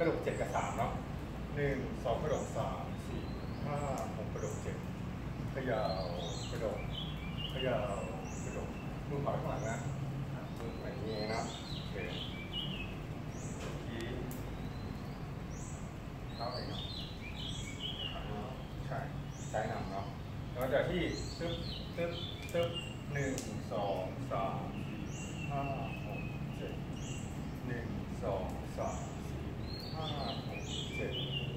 ระดก7กับ3เนาะ1 2กระดก3 4 5 6กระดก7ขยาวกระดกขยาวกระดกมือขวาข้างหลังนะมือแบบนี้นะโอเคชี้เท้าไหนเนาะใช่ซ้ายนำเนาะแล้วจากที่ตึ๊บตึ๊บตึ๊บ1 2 3 4 5 6 7 1 2 3 4 5 6 7